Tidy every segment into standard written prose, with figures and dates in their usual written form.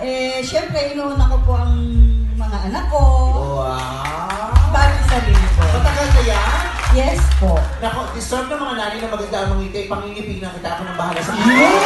Siyempre, inuuna ko po ang mga anak ko. Wow! Bago sarili ko. Matagal na yan? Yes po. Naku, deserve ng mga nanay na maganda ang mga ngiti. Pangingipin na kita, ako ng bahala sa Thank you.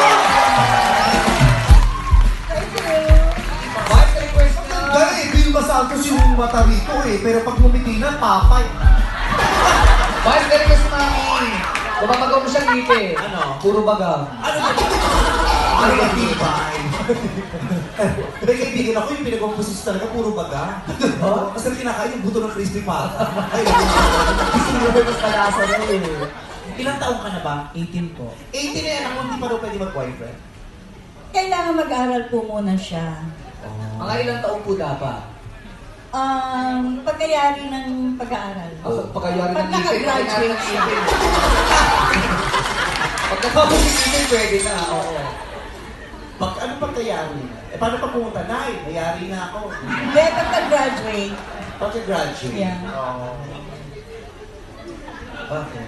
Wife, request na. Dahil Bill Basaltos yung mata rito pero pag ngumiti na, papay. Wife, request na mami. Lumamagaw mo siyang ngiti. Ano? Puro baga. Ano ba? Ano ba tibay? May kaibigan ako yung pinag-composition talaga, puro baga. Kasi kinakain yung buto ng crispy pata. Ay, Gusto mo ba mas malasa na ilang taong ka na ba? 18 po. 18 na yan, ako hindi pa rin pwede mag-boyfriend. Kailangan mag-aral po muna siya. Mga ilang taong po dapat? Pagkayari ng pag-aaral. Pagkayari ng ngipin. Pagka-graduate siya. Pagkatapos ng ngipin, pwede na. Oo. Ano pagkayari? Paano pag pumunta? Nay, nayari na ako. Hindi, pagka-graduate. Pagka-graduate? Yeah. Bakit?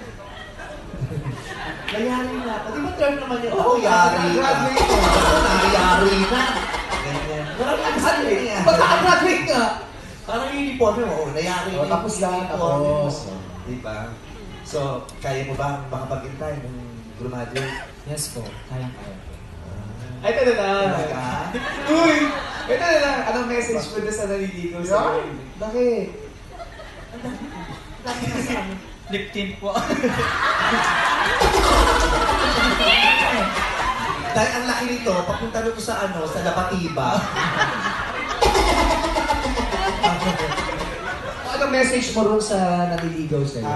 Nayari na ako. Di ba term naman yun? Oo, yari na. Graduate ko. Nayari na. Ganyan. Marami ang sabi niya. Pagka-graduate ka. Parang yung uniform mo, nayari na. Tapos lang, tapos. Di ba? So, kaya mo ba makapag-intay ng graduate? Yes po, kayang-kaya. Ay, ito na Talaga? Uy! Ito na lang. Anong message mo na sa naliligaw sa akin? Bakit? Lip tint po. Dahil ang laki nito, papunta nito sa sa Labatiba. Anong message mo rin sa naliligaw sa'yo?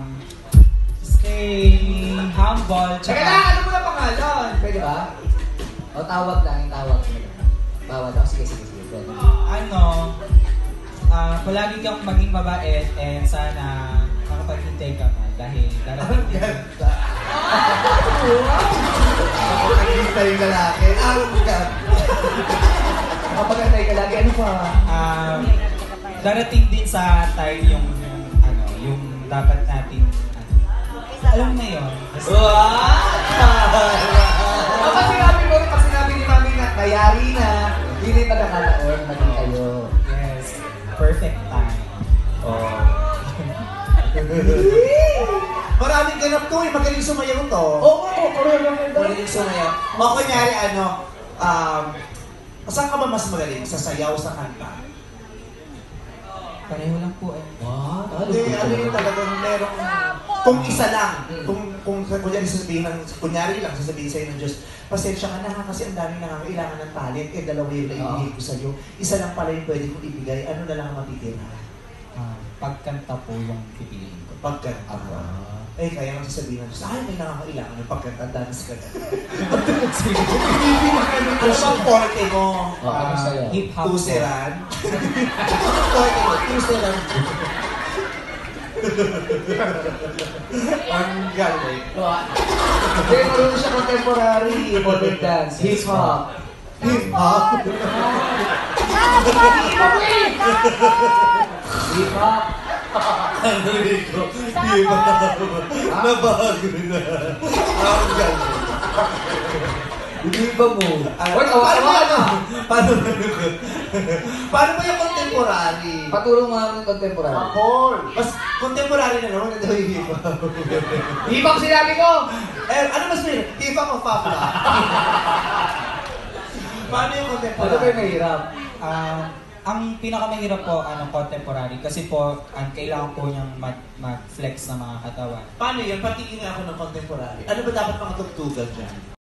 Stay humble. Teka lang, ano mo na pangalan? Pwede ba? O tawag lang, yung tawag. Tawag ako. Sige. Pwede. Palagi kang maging mabait and sana makapaghintay ka pa dahil darating din. Nakapag-hintay yung lalaki. Kapag-antay ka lagi, ano pa? Darating din sa time yung dapat natin alam na yun. Kapag sinabi mo rin, pag sinabi ni Mami na nayari na, hindi pa nakataon, maging kayo. Yes. Perfect time. Maraming ganap to magaling sumayaw to. Oo, correct. Magaling sumayaw. O kunyari saan ka ba mas magaling? Sa sayaw, sa kanta? Pareho lang po eh. Hindi, ano yung talagang merong, kung isa lang, kung kunyari sasabihin sa'yo ng Diyos, pasensya ka na kasi ang daming nangangailangan ng talent, dalawa yung naibigay ko sa'yo, isa lang pala yung pwede kong ibigay, ano na lang ang matitira? Pagkanta po yung pipiliin ko. Pagkanta. Kaya nga sasabihin ng Diyos, may nangangailangan ng pagkanta, dance ka na. Ano bang forte mo? Ano sa'yo? Hip-hop. Tuseran? Anong forte mo? Tuseran. Ang galing. Hindi, marunong siya contemporary, modern dance, hip-hop. Hip-hop? Hip-hop. Ano rito? Hip-hop. Nabago na. Ang galing. Hindi ba mo? Tawa-tawa na. Paano ba yung contemporary? Patulong mga ng contemporary. Mas contemporary na naman ito yung hip-hop. Hip-hop sinabi ko! Ano mas may hip-hop o fafla? Paano yung contemporary? Ano ba yung mahirap? Ang pinakamahirap po, contemporary. Kasi po, kailangan po niyang mag-flex ng mga katawan. Paano yan? Patingin nga ako ng contemporary. Ano ba dapat mga tugtugan dyan?